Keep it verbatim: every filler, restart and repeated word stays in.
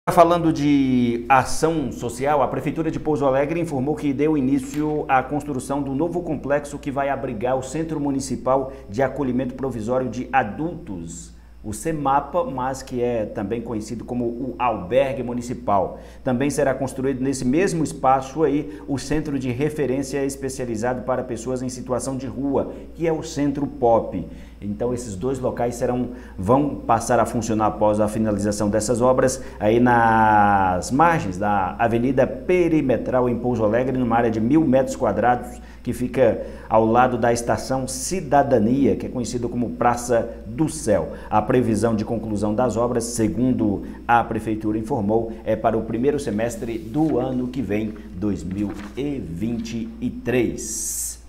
Falando de ação social, a Prefeitura de Pouso Alegre informou que deu início à construção do novo complexo que vai abrigar o Centro Municipal de Acolhimento Provisório de Adultos, o CEMAPA, mas que é também conhecido como o Albergue Municipal. Também será construído nesse mesmo espaço aí o Centro de Referência Especializado para Pessoas em Situação de Rua, que é o Centro Pop. Então esses dois locais serão, vão passar a funcionar após a finalização dessas obras aí nas margens da Avenida Perimetral em Pouso Alegre, numa área de mil metros quadrados, que fica ao lado da Estação Cidadania, que é conhecida como Praça do Céu. A previsão de conclusão das obras, segundo a Prefeitura informou, é para o primeiro semestre do ano que vem, dois mil e vinte e três.